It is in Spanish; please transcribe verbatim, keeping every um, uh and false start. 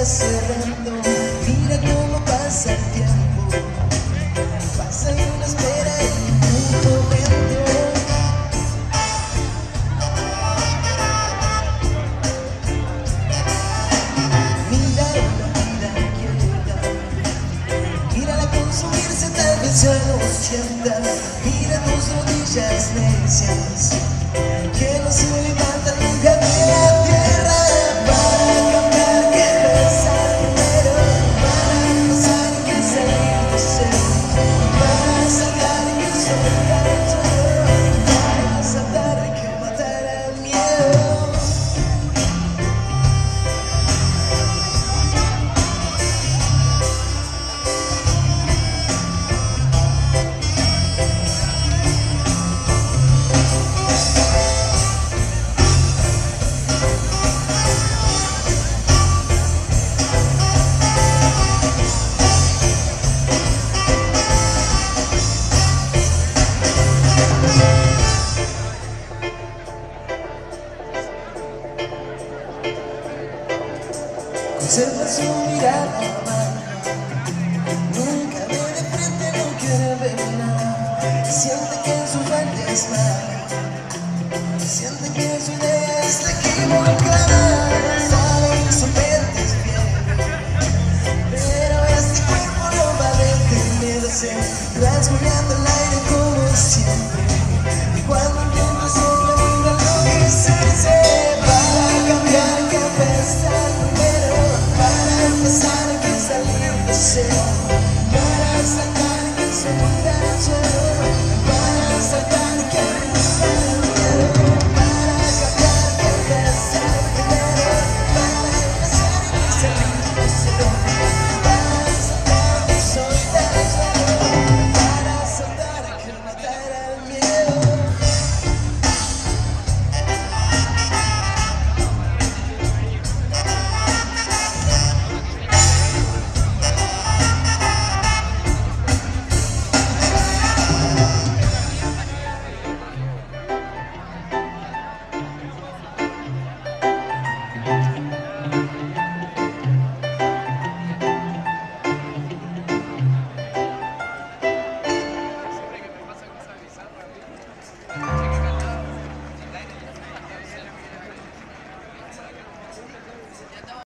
cerrando, mira cómo pasa el tiempo, pasa y uno espera en un momento. Mira la vida quieta, mírala consumirse, tal vez ya no sienta. Mira tus rodillas necias, que no se levantan nunca de la tierra. Para cambiar que rezar primero, para pasar que salir de ser, para saltar que soltar todo, para saltar que matar al miedo. Conserva su mirada amarga, nunca ve de frente, no quiere ver nada. Siente que su falta es mala, siente que su idea está equivocada. Sabe que su mente es fiebre, pero este cuerpo no va a detenerse. Rasguñar